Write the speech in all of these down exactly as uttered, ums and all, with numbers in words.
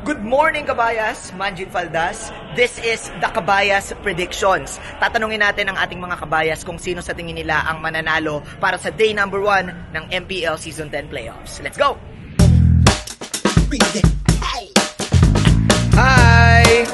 Good morning, kabayas! Manjean Faldas. This is the Kabayas Predictions. Tatanungin natin ang ating mga kabayas kung sino sa tingin nila ang mananalo para sa day number one ng M P L Season ten Playoffs. Let's go! Hi!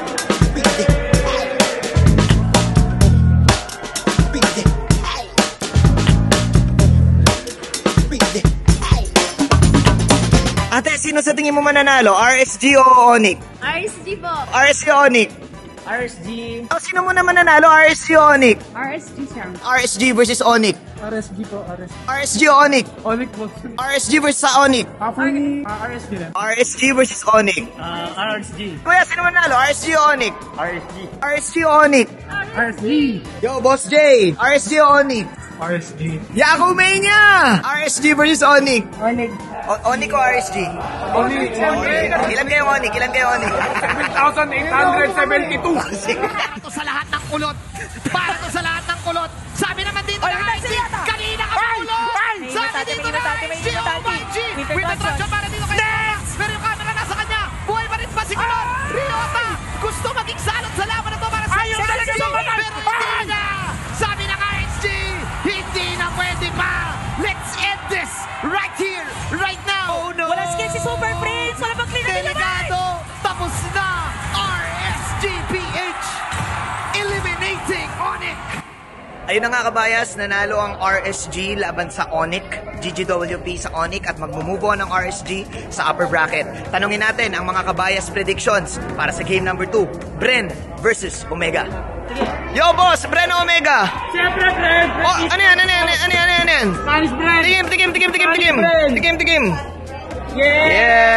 Ate, sino sa tingin mo mananalo? R S G o Onic? R S G po. R S G o Onic? R S G. Oh, sino mo na mananalo? R S G o Onic? R S G siya. R S G versus Onic. R S G po, R S G. R S G o Onic? Onic po. R S G versus sa Onic. Ako ni R S G na. R S G versus Onic. Uh, R S G. Kuya, sino mananalo? R S G o Onic? R S G. R S G o Onic? R S G. Yo, Boss J! R S G o Onic? R S G. Yako Mania! R S G versus Onic. Onic. O Onic o R S G? Onic. Ilan kayo Onic? Ilan kayo Onic? seven thousand eight hundred seventy-two. Ito sa lahat ng kulot. Para to sa lahat ng kulot. Sabi naman dito na I C, kanina ka kulot. Sabi dito na I C, oh my G. With the traction para dito kay Next! Pero yung camera nasa kanya. Buhay pa rin pa si kulot. Ryota, gusto maging salot sa laban na to para sa Ayaw talaga sa matay. Pero hindi na. Sabi ng R S G, hindi na pwede pa. Let's end this right here, right now. Oh no. Wala skill si Super Prince. Wala pang clean na Delegado, tapos na. R S G P H eliminating Onic. Ayun na nga kabayas, nanalo ang R S G laban sa Onic, G G W P sa Onic at mag-move on ang R S G sa upper bracket. Tanungin natin ang mga kabayas predictions para sa game number two, Bren versus Omega. Yo boss, Bren o Omega? Siyempre, Bren! Oh, ano yan, ano yan, ano yan, ano yan? Spanish Bren! Tikim, tikim, tikim, tikim, tikim! Tikim, tikim! Yeah!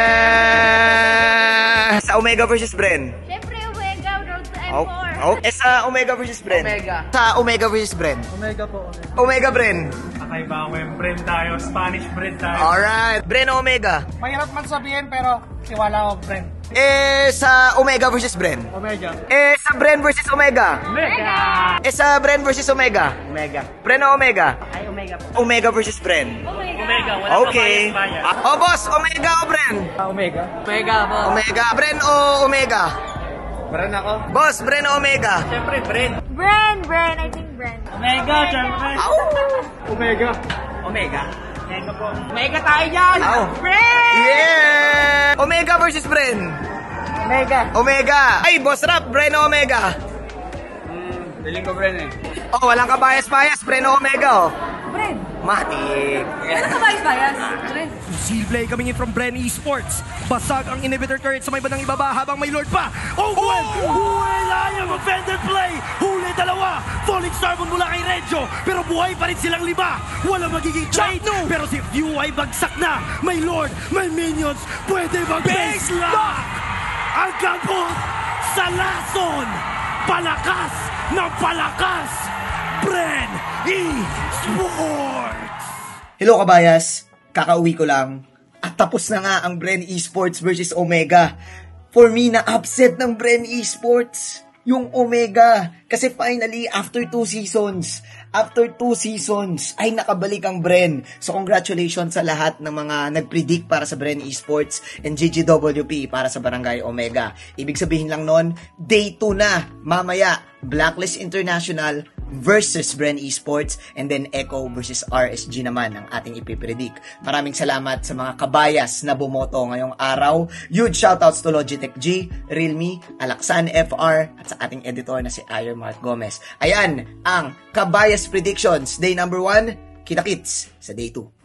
Yeah! Sa Omega versus Bren. Siyempre, Omega, road to M Oh, four. oh. Eh, sa Omega versus Bren. Omega. Sa Omega versus Bren. Omega po, Omega. Omega Bren. Kakaiba ako yung Bren tayo, Spanish Bren tayo. Alright. Bren o Omega? Mahirap man sabihin pero tiwala ako, Bren. Eh, sa Omega versus Bren. Omega. Eh, sa Bren versus Omega. Omega! Eh, sa Bren versus Omega. Omega. Bren o Omega? Ay, Omega po. Omega versus Bren. Omega, wala Okay. Oh, boss, Omega o Bren? Omega. Omega po. Omega. Bren o Omega? Bren ako. Boss, Bren o Omega? Siyempre, Bren. Bren, Bren. I think Bren. Omega, siyempre. Au! Omega. Omega. Omega po. Omega tayo dyan! Au! Bren! Yeah! Omega versus Bren. Omega. Omega. Ay, boss rap, Bren o Omega? Hmm, feeling ko Bren eh. Oh, walang kabayas-bayas, Bren o Omega, oh. Bren. Matik. Ano ka ba, Bias? Bren. Silplay coming in from Bren Esports. Basag ang inhibitor turret sa may bandang ibaba habang may Lord pa. Oh, well! Wala yung offended play! Huli dalawa! Falling Starbone mula kay Reggio. Pero buhay pa rin silang lima. Walang magiging trade. Pero si Few ay bagsak na. May Lord, may minions. Pwede mag-base lock! Ang kabot sa lason. Palakas ng palakas. Bren Esports! Hello kabayas, kakauwi ko lang at tapos na nga ang Bren Esports versus Omega. For me, na-upset ng Bren Esports yung Omega kasi finally after two seasons, after two seasons ay nakabalik ang Bren. So congratulations sa lahat ng mga nag-predict para sa Bren Esports and G G W P para sa Barangay Omega. Ibig sabihin lang nun, day two na mamaya, Blacklist International versus Bren Esports and then Echo versus R S G naman ang ating ipipredict. Maraming salamat sa mga kabayas na bumoto ngayong araw. Huge shoutouts to Logitech G, Realme, Alaksan F R at sa ating editor na si Ire Marc Gomez. Ayan ang Kabayas Predictions Day number one. Kita-kits sa Day two.